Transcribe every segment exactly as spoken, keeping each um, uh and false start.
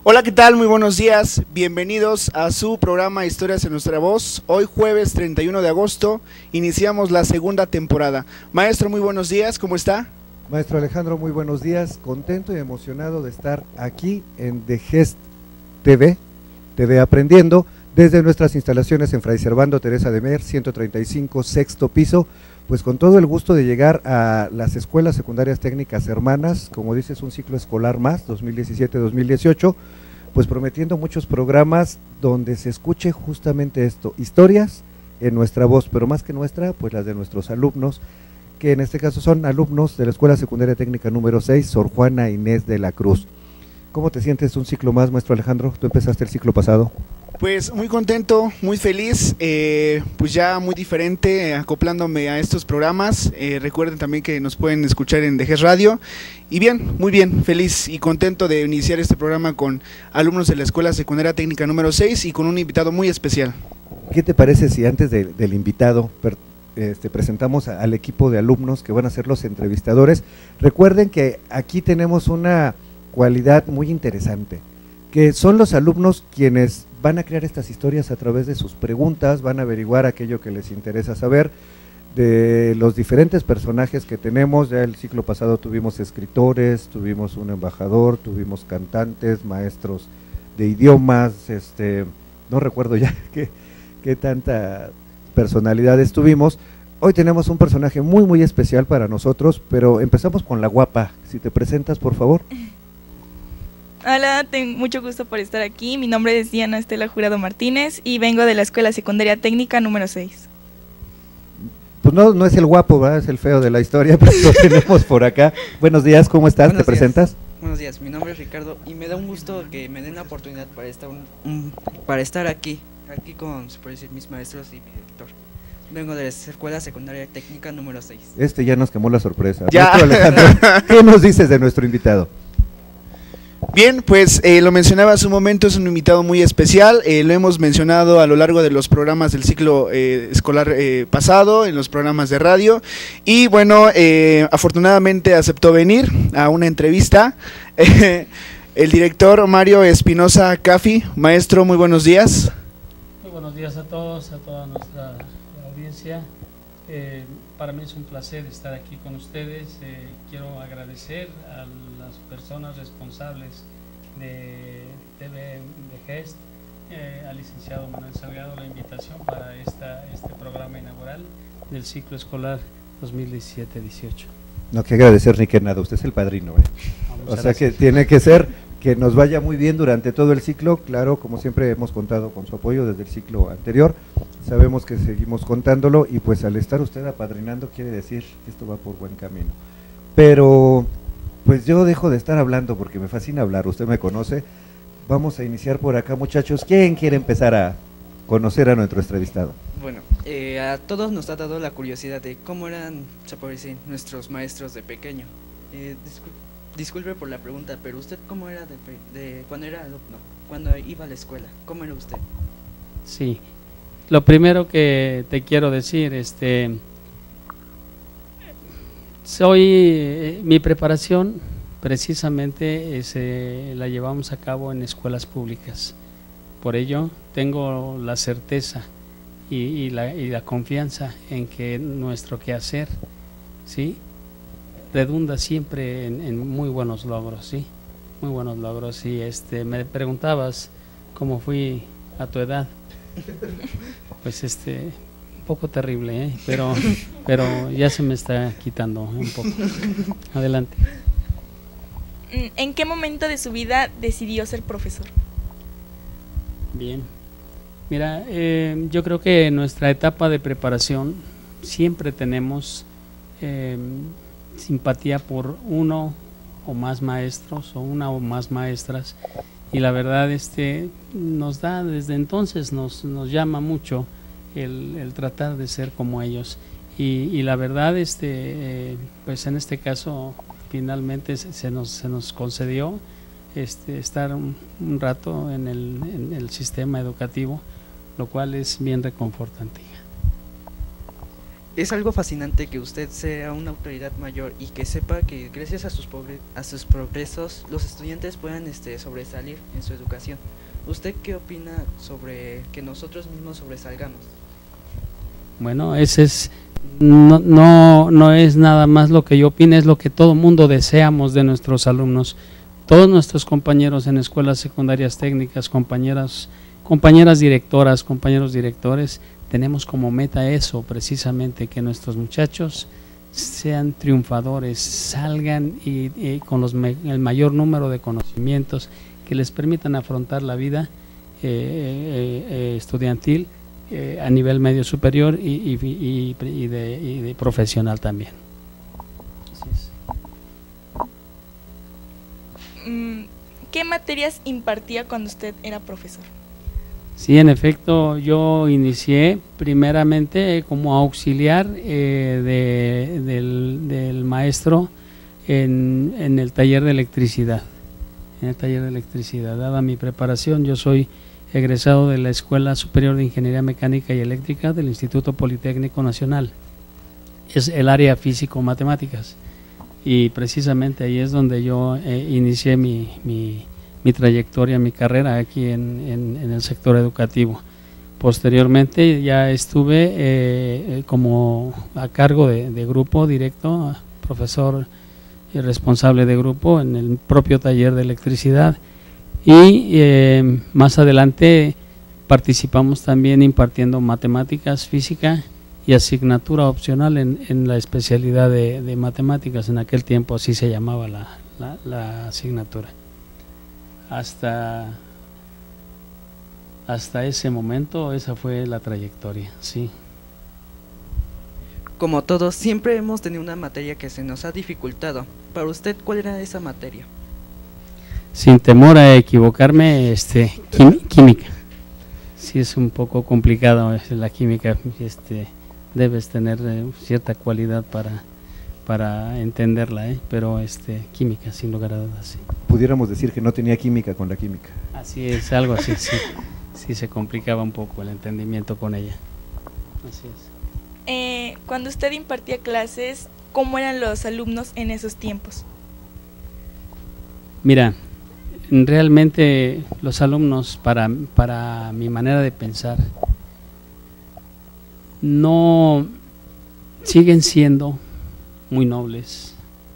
Hola, ¿qué tal? Muy buenos días. Bienvenidos a su programa Historias en Nuestra Voz. Hoy jueves treinta y uno de agosto iniciamos la segunda temporada. Maestro, muy buenos días, ¿cómo está? Maestro Alejandro, muy buenos días. Contento y emocionado de estar aquí en The Gest T V, T V Aprendiendo, desde nuestras instalaciones en Fray Servando Teresa de Mier, ciento treinta y cinco, sexto piso, pues con todo el gusto de llegar a las escuelas secundarias técnicas hermanas, como dices, un ciclo escolar más, dos mil diecisiete dos mil dieciocho, pues prometiendo muchos programas donde se escuche justamente esto, historias en nuestra voz, pero más que nuestra, pues las de nuestros alumnos, que en este caso son alumnos de la Escuela Secundaria Técnica número seis, Sor Juana Inés de la Cruz. ¿Cómo te sientes un ciclo más, maestro Alejandro? Tú empezaste el ciclo pasado. Pues muy contento, muy feliz, eh, pues ya muy diferente, eh, acoplándome a estos programas. Eh, recuerden también que nos pueden escuchar en The Gest Radio. Y bien, muy bien, feliz y contento de iniciar este programa con alumnos de la Escuela Secundaria Técnica número seis y con un invitado muy especial. ¿Qué te parece si antes de, del invitado per, este, presentamos a, al equipo de alumnos que van a ser los entrevistadores? Recuerden que aquí tenemos una cualidad muy interesante, que son los alumnos quienes van a crear estas historias a través de sus preguntas, van a averiguar aquello que les interesa saber de los diferentes personajes que tenemos. Ya el ciclo pasado tuvimos escritores, tuvimos un embajador, tuvimos cantantes, maestros de idiomas, este, no recuerdo ya qué, qué tanta personalidades tuvimos. Hoy tenemos un personaje muy muy especial para nosotros, pero empezamos con la guapa. Si te presentas, por favor. Hola, tengo mucho gusto por estar aquí. Mi nombre es Diana Estela Jurado Martínez y vengo de la Escuela Secundaria Técnica número seis. Pues no, no es el guapo, ¿verdad? Es el feo de la historia, pero lo tenemos por acá. Buenos días, ¿cómo estás? Buenos ¿Te días. presentas? Buenos días, mi nombre es Ricardo y me da un gusto que me den la oportunidad para estar, un, un, para estar aquí, aquí con, se puede decir, mis maestros y mi director. Vengo de la Escuela Secundaria Técnica número seis. Este ya nos quemó la sorpresa. Ya. Maestro Alejandro, ¿qué nos dices de nuestro invitado? Bien, pues eh, lo mencionaba hace un momento, es un invitado muy especial, eh, lo hemos mencionado a lo largo de los programas del ciclo eh, escolar eh, pasado, en los programas de radio, y bueno, eh, afortunadamente aceptó venir a una entrevista. El director Mario Espinosa Cafi. Maestro, muy buenos días. Muy buenos días a todos, a toda nuestra audiencia. Eh, para mí es un placer estar aquí con ustedes. Eh, quiero agradecer a las personas responsables de T V de Gest, eh, al licenciado Manuel Salgado, la invitación para esta, este programa inaugural del ciclo escolar dos mil diecisiete dieciocho. No, que agradecer ni que nada, usted es el padrino, ¿eh? No, O sea gracias. que tiene que ser que nos vaya muy bien durante todo el ciclo. Claro, como siempre hemos contado con su apoyo desde el ciclo anterior, sabemos que seguimos contándolo y pues al estar usted apadrinando quiere decir que esto va por buen camino. Pero pues yo dejo de estar hablando porque me fascina hablar, usted me conoce. Vamos a iniciar por acá, muchachos. ¿Quién quiere empezar a conocer a nuestro entrevistado? Bueno, eh, a todos nos ha dado la curiosidad de cómo eran, se puede decir, nuestros maestros de pequeño. Eh, discul disculpe por la pregunta, pero usted cómo era de, de cuando era alumno, cuando iba a la escuela, ¿cómo era usted? Sí, lo primero que te quiero decir, este, soy, eh, mi preparación precisamente es, eh, la llevamos a cabo en escuelas públicas. Por ello tengo la certeza y, y, la, y la confianza en que nuestro quehacer, ¿sí?, redunda siempre en, en muy buenos logros, ¿sí? Muy buenos logros. Y este, me preguntabas cómo fui a tu edad. Pues este, un poco terrible, ¿eh? pero, pero ya se me está quitando un poco. Adelante. ¿En qué momento de su vida decidió ser profesor? Bien, mira, eh, yo creo que en nuestra etapa de preparación siempre tenemos eh, simpatía por uno o más maestros o una o más maestras, y la verdad este nos da, desde entonces nos, nos llama mucho el, el tratar de ser como ellos, y, y la verdad este eh, pues en este caso finalmente se, se, nos, se nos concedió Este, estar un, un rato en el, en el sistema educativo, lo cual es bien reconfortante. es algo fascinante que usted sea una autoridad mayor y que sepa que gracias a sus, a sus progresos los estudiantes puedan este, sobresalir en su educación. ¿Usted qué opina sobre que nosotros mismos sobresalgamos? Bueno, ese es, no, no, no es nada más lo que yo opino, es lo que todo mundo deseamos de nuestros alumnos. Todos nuestros compañeros en escuelas secundarias técnicas, compañeras, compañeras directoras, compañeros directores, tenemos como meta eso precisamente, que nuestros muchachos sean triunfadores, salgan y, y con los me, el mayor número de conocimientos que les permitan afrontar la vida eh, eh, eh, estudiantil eh, a nivel medio superior y, y, y, y, de, y de profesional también. Así es. ¿Qué materias impartía cuando usted era profesor? Sí, en efecto, yo inicié primeramente como auxiliar eh, de, del, del maestro en, en el taller de electricidad. En el taller de electricidad, dada mi preparación, yo soy egresado de la Escuela Superior de Ingeniería Mecánica y Eléctrica del Instituto Politécnico Nacional. Es el área físico-matemáticas. Y precisamente ahí es donde yo eh, inicié mi, mi, mi trayectoria, mi carrera aquí en, en, en el sector educativo. Posteriormente ya estuve eh, como a cargo de, de grupo directo, profesor y responsable de grupo en el propio taller de electricidad. Y eh, más adelante participamos también impartiendo matemáticas, física y asignatura opcional en, en la especialidad de, de matemáticas. En aquel tiempo así se llamaba la, la, la asignatura. Hasta, hasta ese momento esa fue la trayectoria, sí. Como todos, siempre hemos tenido una materia que se nos ha dificultado. Para usted, ¿cuál era esa materia? Sin temor a equivocarme, este, quim, química. Sí, es un poco complicado la química, este, debes tener eh, cierta cualidad para, para entenderla, ¿eh? Pero este, química, sin lugar a dudas, sí. Pudiéramos decir que no tenía química con la química. Así es, algo así, sí, sí se complicaba un poco el entendimiento con ella. Así es. Eh, cuando usted impartía clases, ¿cómo eran los alumnos en esos tiempos? Mira, realmente los alumnos, para, para mi manera de pensar, no siguen siendo muy nobles,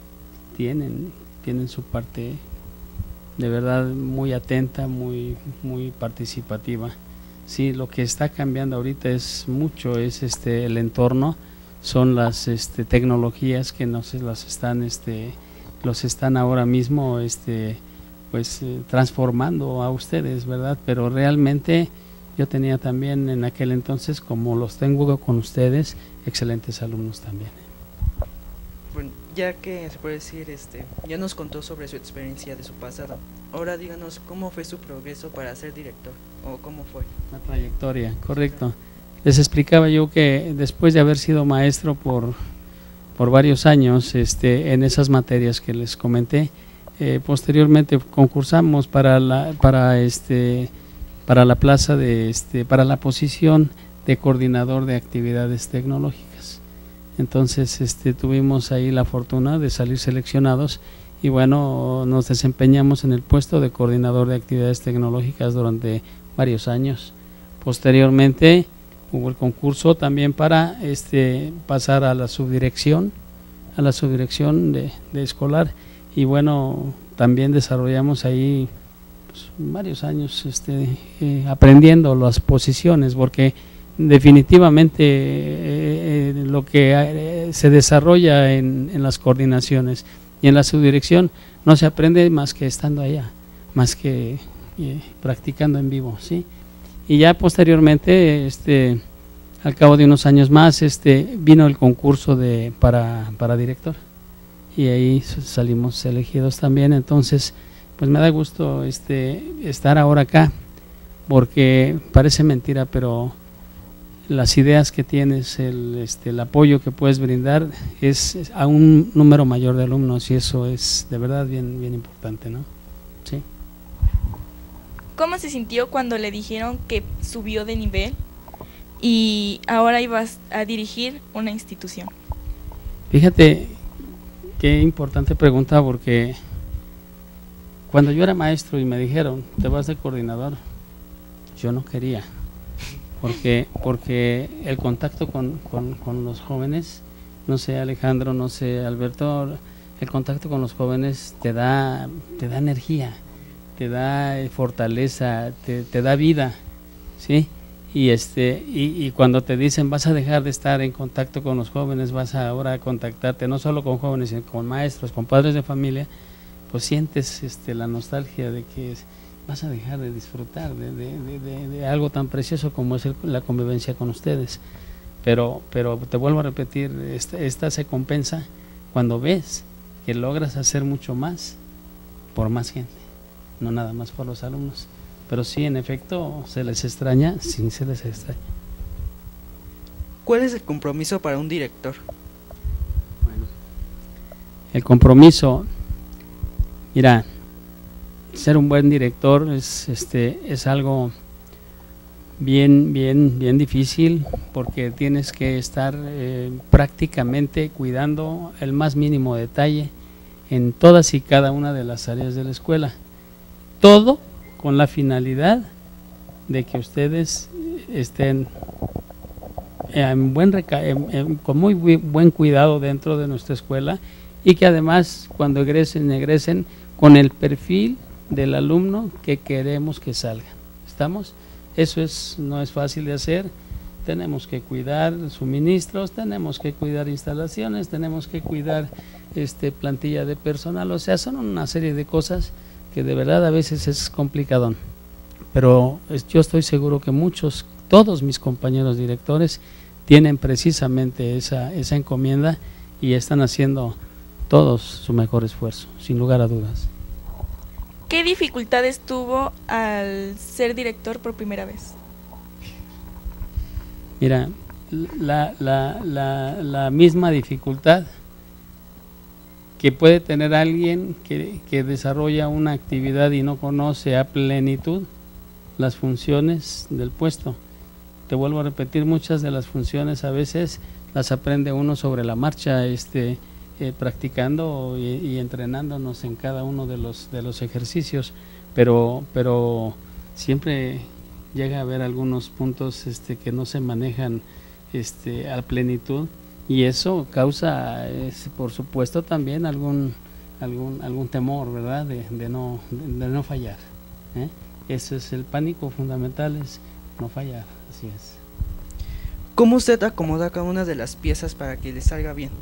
tienen, tienen su parte de verdad muy atenta, muy, muy participativa. Sí, lo que está cambiando ahorita es mucho, es este el entorno, son las este, tecnologías que nos las están este los están ahora mismo este pues eh, transformando a ustedes, ¿verdad? Pero realmente yo tenía también en aquel entonces, como los tengo con ustedes, excelentes alumnos también. Bueno, ya que se puede decir, este, ya nos contó sobre su experiencia de su pasado. Ahora díganos cómo fue su progreso para ser director, o cómo fue. La trayectoria, correcto. Les explicaba yo que después de haber sido maestro por, por varios años este, en esas materias que les comenté, eh, posteriormente concursamos para la, para este, para la plaza de este, para la posición de coordinador de actividades tecnológicas. Entonces este, tuvimos ahí la fortuna de salir seleccionados y bueno, nos desempeñamos en el puesto de coordinador de actividades tecnológicas durante varios años. Posteriormente hubo el concurso también para este, pasar a la subdirección, a la subdirección de, de escolar y bueno, también desarrollamos ahí pues, varios años este, eh, aprendiendo las posiciones, porque definitivamente eh, eh, lo que eh, se desarrolla en, en las coordinaciones y en la subdirección no se aprende más que estando allá, más que eh, practicando en vivo, ¿sí? Y ya posteriormente, este, al cabo de unos años más, este, vino el concurso de para, para director y ahí salimos elegidos también. Entonces, pues me da gusto este, estar ahora acá, porque parece mentira, pero las ideas que tienes, el, este, el apoyo que puedes brindar es, es a un número mayor de alumnos y eso es de verdad bien, bien importante, ¿no? Sí. ¿Cómo se sintió cuando le dijeron que subió de nivel y ahora ibas a dirigir una institución? Fíjate qué importante pregunta, porque cuando yo era maestro y me dijeron, te vas de coordinador, yo no quería, porque, porque el contacto con, con, con los jóvenes, no sé Alejandro, no sé Alberto, el contacto con los jóvenes te da, te da energía, te da fortaleza, te, te da vida, ¿sí? Y, este, y, y cuando te dicen vas a dejar de estar en contacto con los jóvenes, vas a ahora a contactarte no solo con jóvenes, sino con maestros, con padres de familia, pues sientes este, la nostalgia de que vas a dejar de disfrutar de, de, de, de, de algo tan precioso como es el, la convivencia con ustedes. Pero, pero te vuelvo a repetir, esta, esta se compensa cuando ves que logras hacer mucho más por más gente, no nada más por los alumnos. Pero sí, en efecto, se les extraña, sí se les extraña. ¿Cuál es el compromiso para un director? Bueno, el compromiso, mira, ser un buen director es, este, es algo bien, bien, bien difícil, porque tienes que estar eh, prácticamente cuidando el más mínimo detalle en todas y cada una de las áreas de la escuela. Todo con la finalidad de que ustedes estén en buen reca en, en, con muy buen cuidado dentro de nuestra escuela, y que además cuando egresen, egresen con el perfil del alumno que queremos que salga. ¿Estamos? Eso es, no es fácil de hacer. Tenemos que cuidar suministros, tenemos que cuidar instalaciones, tenemos que cuidar este, plantilla de personal, o sea, son una serie de cosas que de verdad a veces es complicadón, pero yo estoy seguro que muchos, todos mis compañeros directores tienen precisamente esa, esa encomienda y están haciendo todos su mejor esfuerzo, sin lugar a dudas. ¿Qué dificultades tuvo al ser director por primera vez? Mira, la, la, la, la misma dificultad que puede tener alguien que, que desarrolla una actividad y no conoce a plenitud las funciones del puesto. Te vuelvo a repetir, muchas de las funciones a veces las aprende uno sobre la marcha, este, eh, practicando y, y entrenándonos en cada uno de los, de los ejercicios, pero, pero siempre llega a haber algunos puntos este, que no se manejan este, a plenitud. Y eso causa, es, por supuesto, también algún algún algún temor, ¿verdad? De, de no de, de no fallar. ¿eh? Ese es el pánico fundamental, es no fallar, así es. ¿Cómo usted acomoda cada una de las piezas para que le salga bien?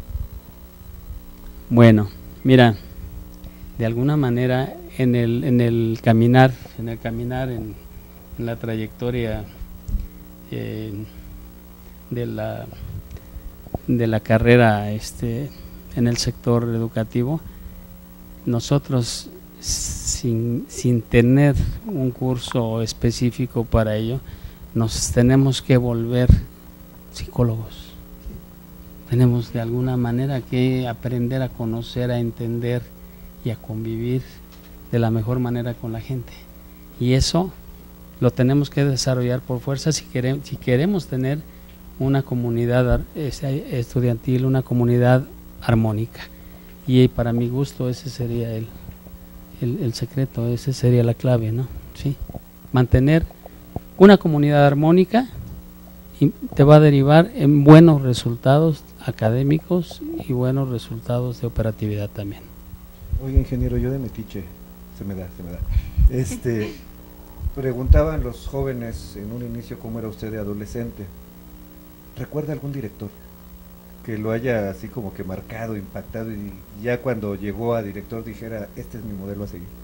Bueno, mira, de alguna manera en el en el caminar, en el caminar, en, en la trayectoria eh, de la de la carrera este, en el sector educativo, nosotros sin, sin tener un curso específico para ello, nos tenemos que volver psicólogos. Tenemos de alguna manera que aprender a conocer, a entender y a convivir de la mejor manera con la gente. Y eso lo tenemos que desarrollar por fuerza si queremos, si queremos tener una comunidad estudiantil, una comunidad armónica. Y para mi gusto ese sería el, el, el secreto, esa sería la clave, ¿no? ¿Sí? Mantener una comunidad armónica y te va a derivar en buenos resultados académicos y buenos resultados de operatividad también. Oye, ingeniero, yo de metiche, se me da, se me da. Este, preguntaban los jóvenes en un inicio cómo era usted de adolescente. ¿Recuerda algún director que lo haya así como que marcado, impactado y ya cuando llegó a director dijera, este es mi modelo a seguir?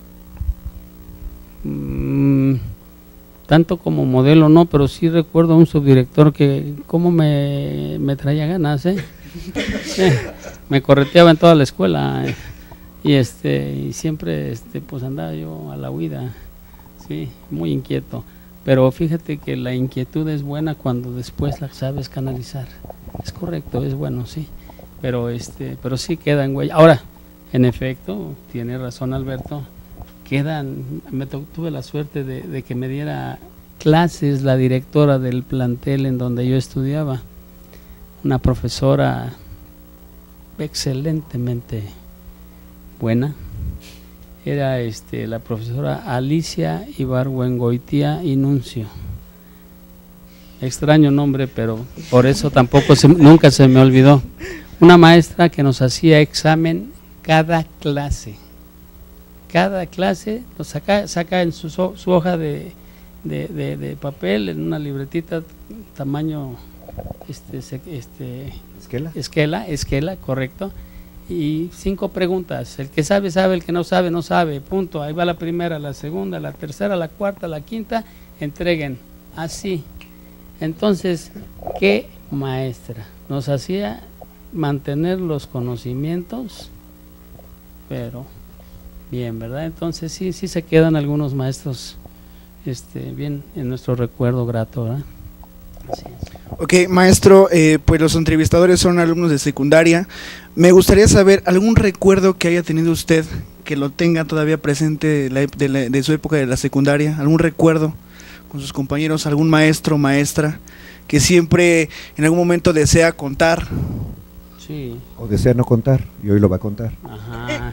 Mm, tanto como modelo no, pero sí recuerdo a un subdirector que cómo me, me traía ganas, ¿eh? eh, me correteaba en toda la escuela eh, y este y siempre este pues andaba yo a la huida, sí, muy inquieto. Pero fíjate que la inquietud es buena cuando después la sabes canalizar. Es correcto, es bueno, sí. Pero este, pero sí quedan huellas. Ahora, en efecto, tiene razón Alberto, quedan, me tuve la suerte de, de que me diera clases la directora del plantel en donde yo estudiaba, una profesora excelentemente buena, era este, la profesora Alicia Ibargüengoitia Inuncio. Extraño nombre, pero por eso tampoco se, nunca se me olvidó. Una maestra que nos hacía examen cada clase. Cada clase nos saca, saca en su, su hoja de, de, de, de papel, en una libretita tamaño este, este, ¿Esquela? Esquela, esquela, correcto. Y cinco preguntas. El que sabe, sabe, el que no sabe, no sabe. Punto. Ahí va la primera, la segunda, la tercera, la cuarta, la quinta. Entreguen. Así. Entonces, ¿qué maestra? Nos hacía mantener los conocimientos, pero bien, ¿verdad? Entonces sí, sí se quedan algunos maestros este, bien en nuestro recuerdo grato, ¿verdad? Así es. Ok, maestro, eh, pues los entrevistadores son alumnos de secundaria. Me gustaría saber algún recuerdo que haya tenido usted, que lo tenga todavía presente de, la, de, la, de su época de la secundaria, algún recuerdo con sus compañeros, algún maestro o maestra que siempre en algún momento desea contar. Sí. O desea no contar, y hoy lo va a contar. Ajá.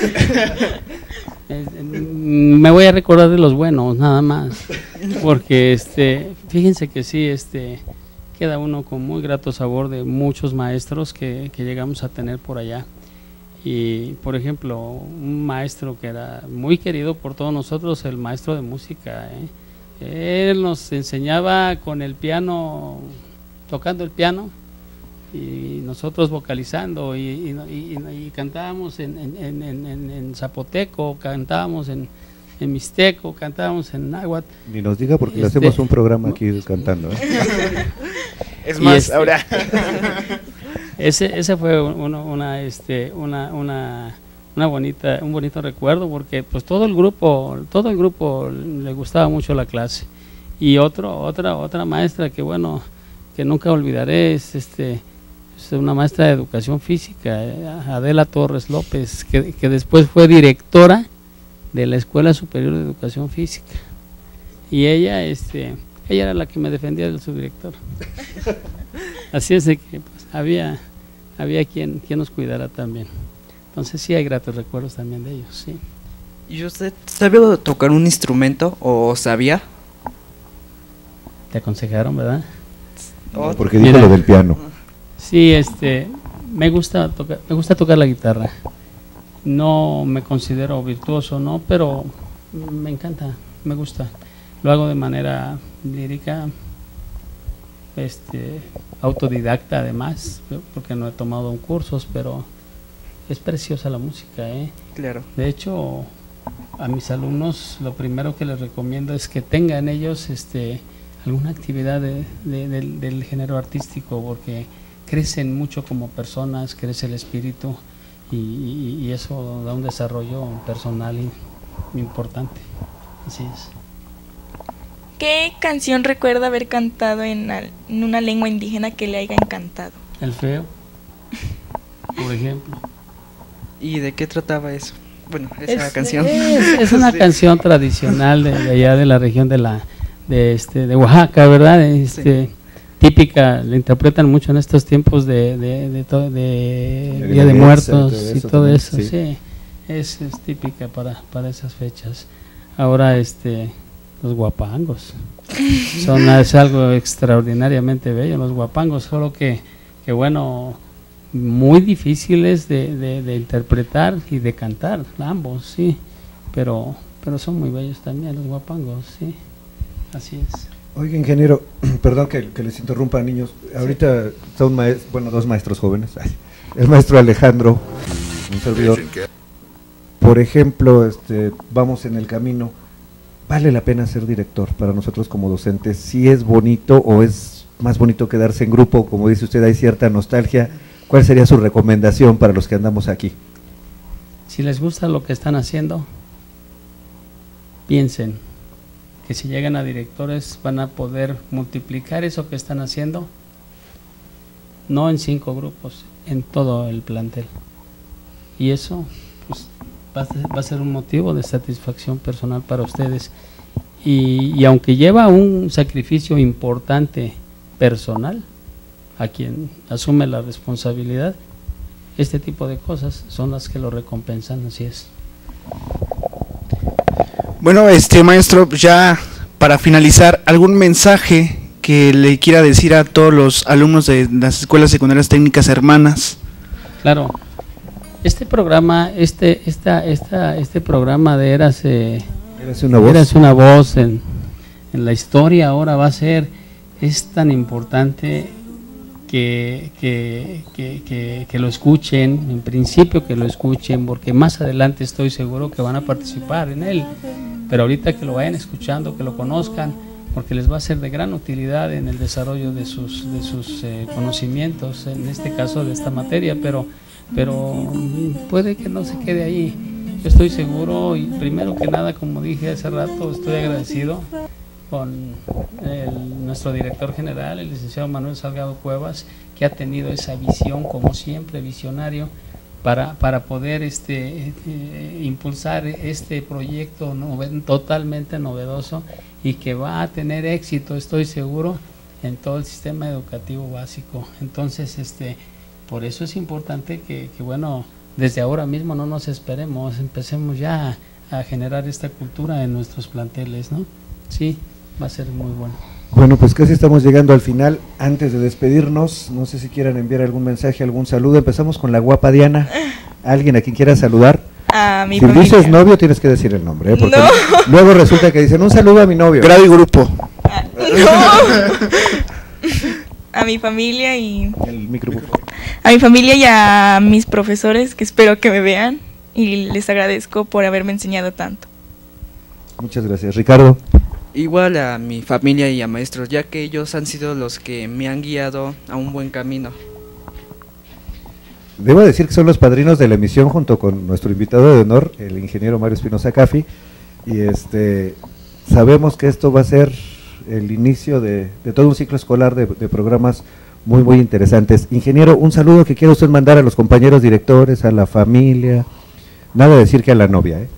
eh, me voy a recordar de los buenos, nada más, porque este, fíjense que sí, este, queda uno con muy grato sabor de muchos maestros que, que llegamos a tener por allá. Y por ejemplo, un maestro que era muy querido por todos nosotros, el maestro de música, ¿eh? Él nos enseñaba con el piano, tocando el piano, y nosotros vocalizando, y, y, y, y cantábamos en, en, en, en, en zapoteco, cantábamos en, en mixteco, cantábamos en náhuatl. Ni nos diga porque le Este, hacemos un programa aquí cantando, ¿eh? Es más, este, ahora... ese, ese fue uno, una, este, una, una, una bonita, un bonito recuerdo, porque pues todo el grupo, todo el grupo le gustaba mucho la clase. Y otro, otra, otra maestra que bueno, que nunca olvidaré es este, es una maestra de educación física, eh, Adela Torres López, que, que después fue directora de la Escuela Superior de Educación Física. Y ella, este, ella era la que me defendía del subdirector. Así es de que pues, había, había quien, quien nos cuidara también. Entonces sí hay gratos recuerdos también de ellos, sí. ¿Y usted sabía tocar un instrumento o sabía? Te aconsejaron, ¿verdad? No, porque dijo Mira, lo del piano. Sí, este, me gusta tocar, me gusta tocar la guitarra. No me considero virtuoso, no, pero me encanta, me gusta. Lo hago de manera lírica, este, autodidacta además, porque no he tomado cursos, pero es preciosa la música, ¿eh? Claro. De hecho, a mis alumnos lo primero que les recomiendo es que tengan ellos este, alguna actividad de, de, de, del género artístico, porque crecen mucho como personas, crece el espíritu y, y, y eso da un desarrollo personal importante. Así es. ¿Qué canción recuerda haber cantado en, al- en una lengua indígena que le haya encantado? El feo, por ejemplo. ¿Y de qué trataba eso? Bueno, esa Es, canción. es, es una Sí. canción tradicional de, de allá de la región de la de este de Oaxaca, ¿verdad? Este, Sí. Típica, la interpretan mucho en estos tiempos de de, de, to- de De Día de Guelaguetza, Muertos todo y eso todo también, eso, sí. sí. Es, es típica para, para esas fechas. Ahora este los guapangos. Son es algo extraordinariamente bello los guapangos, solo que que bueno, muy difíciles de, de, de interpretar y de cantar, ambos, sí, pero pero son muy bellos también los guapangos, sí, así es. Oiga, ingeniero, perdón que, que les interrumpa, niños. Ahorita son maestros, bueno, dos maestros jóvenes. El maestro Alejandro, un servidor. Por ejemplo, este, vamos en el camino. ¿Vale la pena ser director para nosotros como docentes? ¿Si es bonito o es más bonito quedarse en grupo? Como dice usted, hay cierta nostalgia. ¿Cuál sería su recomendación para los que andamos aquí? Si les gusta lo que están haciendo, piensen que si llegan a directores van a poder multiplicar eso que están haciendo, no en cinco grupos, en todo el plantel. Y eso pues, va, a ser, va a ser un motivo de satisfacción personal para ustedes. y, y aunque lleva un sacrificio importante personal, a quien asume la responsabilidad, este tipo de cosas son las que lo recompensan, así es. Bueno, este maestro, ya para finalizar, ¿algún mensaje que le quiera decir a todos los alumnos de las escuelas secundarias técnicas hermanas? Claro, este programa, este, esta, esta, este programa de Érase, Érase una voz, Érase una voz en, en la historia ahora va a ser, es tan importante que, que, que, que, que lo escuchen, en principio que lo escuchen, porque más adelante estoy seguro que van a participar en él, pero ahorita que lo vayan escuchando, que lo conozcan, porque les va a ser de gran utilidad en el desarrollo de sus, de sus eh, conocimientos, en este caso de esta materia, pero, pero puede que no se quede ahí. Yo estoy seguro, y primero que nada, como dije hace rato, estoy agradecido con el, nuestro director general, el licenciado Manuel Salgado Cuevas, que ha tenido esa visión, como siempre, visionario, para, para poder este, eh, impulsar este proyecto nove, totalmente novedoso y que va a tener éxito, estoy seguro, en todo el sistema educativo básico. Entonces, este, por eso es importante que, que bueno, desde ahora mismo no nos esperemos, empecemos ya a, a generar esta cultura en nuestros planteles, ¿no? Sí, va a ser muy bueno. Bueno, pues casi estamos llegando al final. Antes de despedirnos, no sé si quieran enviar algún mensaje, algún saludo. Empezamos con la guapa Diana. ¿Alguien a quien quiera saludar? A mi si familia. dices novio, tienes que decir el nombre, ¿eh? Porque No. luego resulta que dicen un saludo a mi novio. Grado y grupo. Ah, no. A mi familia y El micrófono. a mi familia y a mis profesores, que espero que me vean, y les agradezco por haberme enseñado tanto. Muchas gracias. Ricardo. Igual a mi familia y a maestros, ya que ellos han sido los que me han guiado a un buen camino. Debo decir que son los padrinos de la emisión junto con nuestro invitado de honor, el ingeniero Mario Espinosa Caffi, y este sabemos que esto va a ser el inicio de, de todo un ciclo escolar de, de programas muy muy interesantes. Ingeniero, un saludo que quiera usted mandar a los compañeros directores, a la familia, nada de decir que a la novia, ¿eh?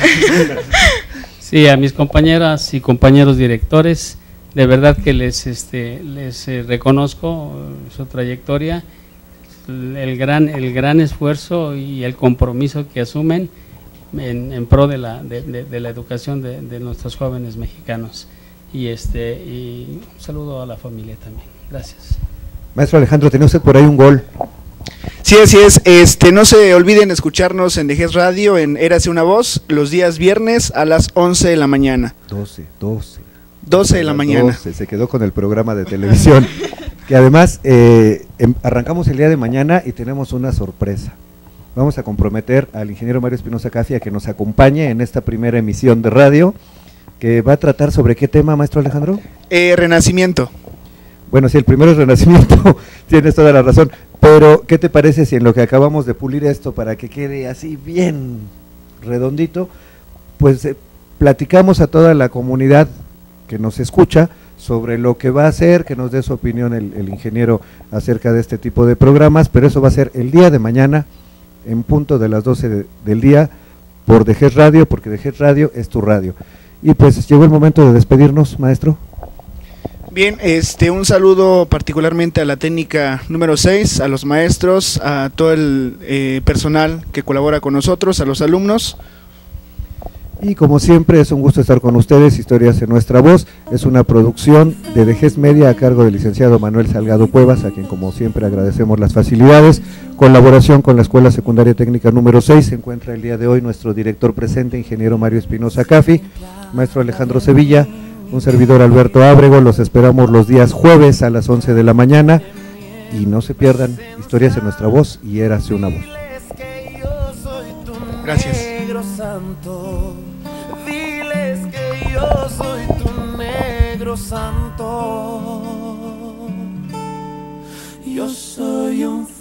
Sí, a mis compañeras y compañeros directores, de verdad que les, este, les eh, reconozco su trayectoria, el gran, el gran esfuerzo y el compromiso que asumen en, en pro de la, de, de, de la educación de, de nuestros jóvenes mexicanos. Y, este, y un saludo a la familia también. Gracias. Maestro Alejandro, tenía usted por ahí un gol. Sí, así es. Este, no se olviden escucharnos en D G E S Radio, en Érase una voz, los días viernes a las once de la mañana. doce, doce. doce de la mañana. doce, se quedó con el programa de televisión. Que además eh, em, arrancamos el día de mañana y tenemos una sorpresa. Vamos a comprometer al ingeniero Mario Espinosa Caffi a que nos acompañe en esta primera emisión de radio, que va a tratar sobre qué tema, maestro Alejandro. Eh, Renacimiento. Bueno, sí, el primero es Renacimiento, tienes toda la razón, pero ¿qué te parece si en lo que acabamos de pulir esto para que quede así bien redondito, pues eh, platicamos a toda la comunidad que nos escucha sobre lo que va a hacer, que nos dé su opinión el, el ingeniero acerca de este tipo de programas, pero eso va a ser el día de mañana, en punto de las doce de, del día, por D G E S Radio, porque D G E S Radio es tu radio. Y pues llegó el momento de despedirnos, maestro. Bien, este, un saludo particularmente a la técnica número seis, a los maestros, a todo el eh, personal que colabora con nosotros, a los alumnos. Y como siempre es un gusto estar con ustedes. Historias en nuestra voz es una producción de D G E S Media a cargo del licenciado Manuel Salgado Cuevas, a quien como siempre agradecemos las facilidades. Colaboración con la Escuela Secundaria Técnica número seis, se encuentra el día de hoy nuestro director presente, ingeniero Mario Espinosa Caffi, maestro Alejandro Sevilla, un servidor Alberto Ábrego. Los esperamos los días jueves a las once de la mañana y no se pierdan Historias en nuestra voz y Érase una voz. Gracias. Santo, diles que yo soy tu negro santo. Yo soy un